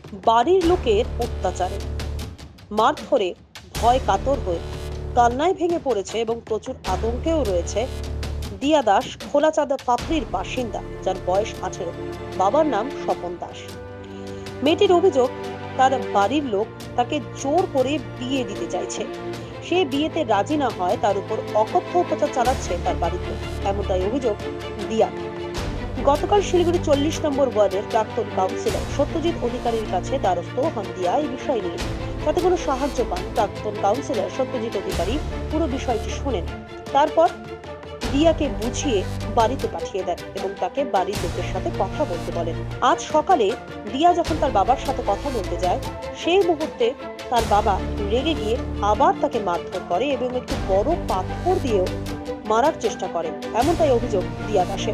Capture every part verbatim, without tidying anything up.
বাড়ির লোকের অত্যাচারে মারধরে ভয় কাতর হয়ে কান্নায় ভেঙে পড়েছে এবং প্রচুর আতঙ্কেও রয়েছে দিয়া দাস, খোলাচাঁদা পাপড়ির বাসিন্দা, যার বয়স আঠেরো। বাবার নাম স্বপন দাস। মেয়েটির অভিযোগ, তার বাড়ির লোক তাকে জোর করে বিয়ে দিতে চাইছে। সে বিয়েতে রাজি না হয় তার উপর অকথ্য অত্যাচার চালাচ্ছে তার বাড়িতে, এমনটাই অভিযোগ দিয়া। গতকাল শিলিগুড়ি চল্লিশ নম্বর ওয়ার্ডের প্রাক্তন কাউন্সিলর সত্যজিৎ অধিকারীর কাছে দ্বারস্থ হন দিয়া এই বিষয় নিয়ে। যাতে কোনো সাহায্য পান, প্রাক্তন কাউন্সিলর সত্যজিৎ অধিকারী পুরো বিষয়টি শোনেন। তারপর দিয়াকে বুঝিয়ে বাড়িতে পাঠিয়ে দেন এবং তাকে বাড়ির লোকের সাথে কথা বলতে বলেন। আজ সকালে দিয়া যখন তার বাবার সাথে কথা বলতে যায়, সেই মুহূর্তে তার বাবা রেগে গিয়ে আবার তাকে মারধর করে এবং একটু বড় পাথর দিয়েও মারার চেষ্টা করে, এমনটাই অভিযোগ দিয়া দাসের।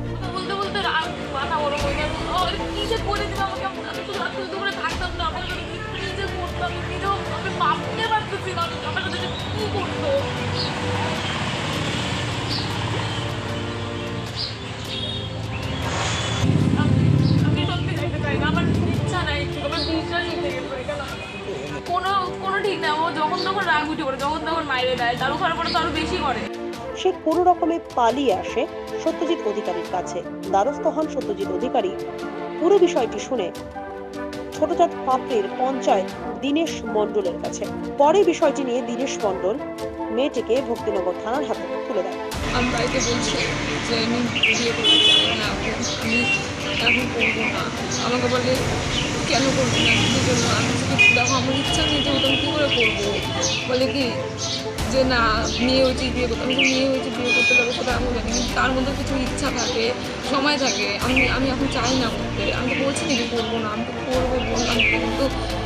সে কোনো রকমে পালিয়ে আসে সত্যজিৎ অধিকারীর কাছে। দ্বারস্থ হন সত্যজিৎ অধিকারী পুরো বিষয়টি শুনে ছোটচাঁদ পাপড়ির পঞ্চায়েত দীনেশ মণ্ডলের কাছে। পরে বিষয়টি নিয়ে দীনেশ মণ্ডল মেয়েটিকে ভক্তিনগর থানার হাতে তুলে দেয়। আমি বাড়িতে বলছি যে আমি বিয়ে করতে চাই না, আমি এখন করবো না। আমাকে বলে কেন করবো না, কী জন্য? আমি দেখো আমার ইচ্ছা নেই, তো আমি কী করে করবো? বলে কি যে না মেয়ে হয়েছে বিয়ে করতে, আমি তো মেয়ে হয়েছে বিয়ে করতে যাবো সেটা আমি জানি, কিন্তু তার মধ্যে কিছু ইচ্ছা থাকে, সময় থাকে। আমি আমি এখন চাই না করতে। আমি তো বলছি নাকি করবো না, আমি তো করবো বললাম, কিন্তু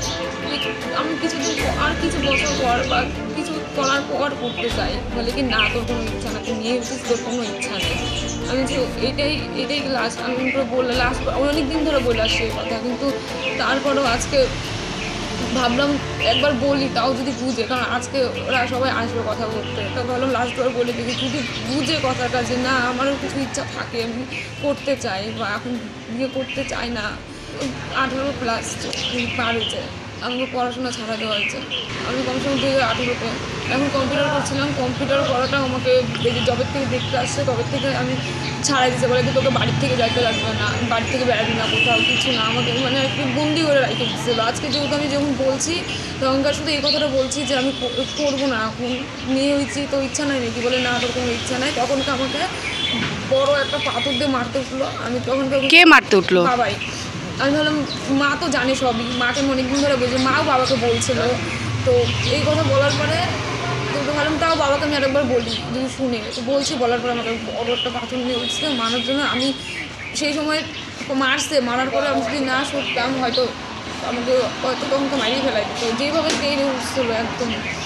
আমি কিছুদিন আর কিছু বছর পর বা কিছু করার পর করতে চাই। বলে কি না তোর কোনো ইচ্ছা না, তুই মেয়ে হয়েছিস, তোর কোনো ইচ্ছা নেই। আমি তো এটাই এটাই লাস্ট আমি বললাম, লাস্ট অনেক দিন ধরে বলে আসছি এই কথা, কিন্তু তারপরেও আজকে ভাবলাম একবার বলি, তাও যদি বুঝে, কারণ আজকে ওরা সবাই আসবে কথা বলতে, তো ভাবলাম লাস্টবার বলে দেখি যদি বুঝে কথাটা যে না আমারও কিছু ইচ্ছা থাকে, আমি করতে চাই বা এখন বিয়ে করতে চাই না। আঠেরো প্লাস পার হয়েছে, আমাকে পড়াশোনা ছাড়া দেওয়া হয়েছে। আমি কমসে কম দুই হাজার আঠেরোতে এখন কম্পিউটার করছিলাম। কম্পিউটার করাটা আমাকে দেখি জবের থেকে দেখতে আসছে, তবে থেকে আমি ছাড়াই দিতে বলে কি তোকে বাড়ির থেকে যাইতে লাগবে না, বাড়ি থেকে বেড়াবি না, কোথাও কিছু না, আমাকে মানে একটু বন্দি করে রেখে দিচ্ছিলো। আজকে যেহেতু আমি যখন বলছি তখনকার শুধু এই কথাটা বলছি যে আমি করবো না, এখন মেয়ে হয়েছি তো ইচ্ছা নাই নাকি? বলে না তোর কোনো ইচ্ছা নাই। তখনকে আমাকে বড় একটা পাথর দিয়ে মারতে উঠলো। আমি তখন কে মারতে উঠলো? বাবাই। আমি ভাবলাম মা তো জানে সবই, মাকে অনেকদিন ধরে বলছে, মাও বাবাকে বলছিল। তো এই কথা বলার পরে তো ভাবলাম তাও বাবাকে আমি আরেকবার বলি যদি শুনে। তো বলছি, বলার পরে আমাকে বড় একটা পাথর নিয়ে উঠছে মারার জন্য। আমি সেই সময় মারছে, মারার পরে আমি যদি না সরতাম হয়তো আমাকে হয়তো তখন তো মারিয়ে ফেলাই। তো যেভাবে তেড়ে উঠছিলো একদম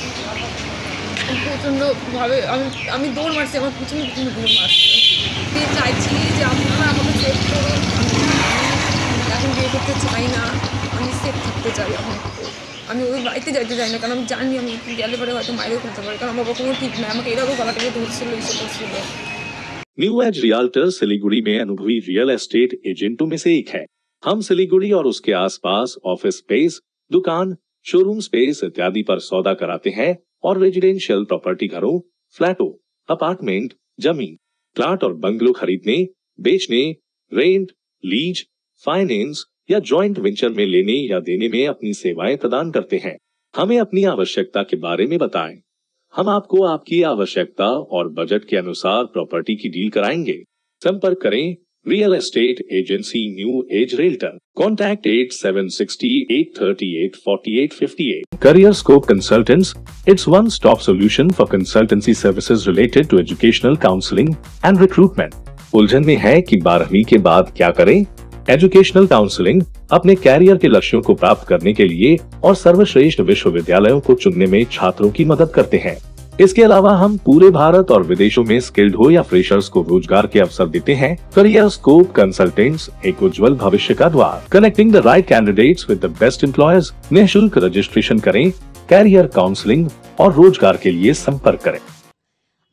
প্রচণ্ডভাবে, আমি আমি দৌড় মারছি, আমার পিছনে পিছনে দৌড় মারছে। আমি চাইছি যে আপনারা আমাকে সেভ করুন, এখন বিয়ে করতে চাই না, আমি সেফ থাকতে চাই। এখন আমি ওই বাড়িতে যাইতে চাই না, কারণ আমি জানি আমি গেলে পরে হয়তো মাইরেও ফেলতে পারি, কারণ আমার বাবা কোনো ঠিক নাই, আমাকে এরকম গলা থেকে ধরছিল, ইসে করছিল। न्यू एज रियल्टर सिलीगुड़ी में अनुभवी रियल एस्टेट एजेंटों में से एक है। हम सिलीगुड़ी और उसके आसपास ऑफिस स्पेस, दुकान, शोरूम स्पेस इत्यादि पर सौदा कराते हैं और रेजिडेंशियल प्रॉपर्टी घरों, फ्लैटों, अपार्टमेंट, जमीन, प्लाट और बंगलो खरीदने, बेचने, रेंट, लीज, फाइनेंस या जॉइंट वेंचर में लेने या देने में अपनी सेवाएं प्रदान करते हैं। हमें अपनी आवश्यकता के बारे में बताएं। हम आपको आपकी आवश्यकता और बजट के अनुसार प्रॉपर्टी की डील कराएंगे। संपर्क करें real estate agency new age realtor. Contact at seven six eight three eight four eight five eight. Career Scope Consultants, it's one stop solution for consultancy services related to educational counseling and recruitment। उलझन में है कि बारहवीं के बाद क्या करें? Educational counselling अपने कैरियर के लक्ष्यों को प्राप्त करने के लिए और सर्वश्रेष्ठ विश्वविद्यालयों को चुनने में छात्रों की मदद करते हैं। इसके अलावा हम पूरे भारत और विदेशों में स्किल्ड हो या फ्रेशर्स को रोजगार के अवसर देते हैं। करियर स्कोप कंसल्टेंट्स एक उज्जवल भविष्य का द्वार। Connecting the right candidates with the best employers. निःशुल्क रजिस्ट्रेशन करें, कैरियर काउंसलिंग और रोजगार के लिए संपर्क करें।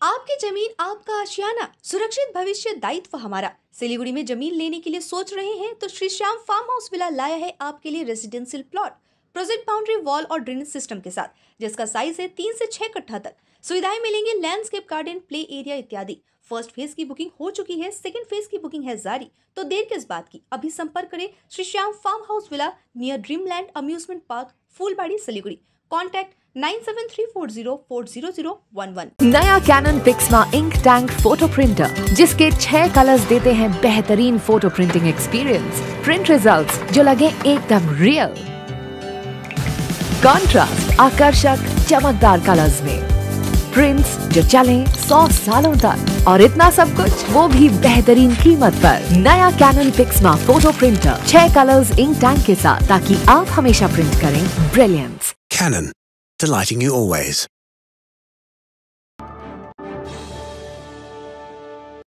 आपकी जमीन आपका आशियाना, सुरक्षित भविष्य दायित्व हमारा। सिलीगुड़ी में जमीन लेने के लिए सोच रहे हैं तो Shri Shyam farm house villa लाया है आपके लिए residential plot, project boundary wall और ड्रेनेज सिस्टम के साथ, जिसका साइज है तीन से छह कट्ठा तक। सुविधाएं मिलेंगी लैंडस्केप गार्डन, प्ले एरिया इत्यादि। फर्स्ट फेज की बुकिंग हो चुकी है, सेकंड फेज की बुकिंग है जारी। तो देर किस बात की, अभी संपर्क करें Shri Shyam farm house villa near Dreamland amusement park, Phulbari, Siliguri. Contact nine seven three four zero four zero zero one one. नया Canon Pixma ink tank photo printer, जिसके छह कलर्स देते हैं बेहतरीन photo printing experience. Print results जो लगे एकदम रियल, कंट्रास्ट आकर्षक चमकदार कलर्स में, प्रिंट्स जो चले सौ सालों तक, और इतना सब कुछ वो भी बेहतरीन कीमत पर। नया कैनन पिक्समा फोटो प्रिंटर छह कलर्स इंक टैंक के साथ, ताकि आप हमेशा प्रिंट करें brilliance. Canon, delighting you always.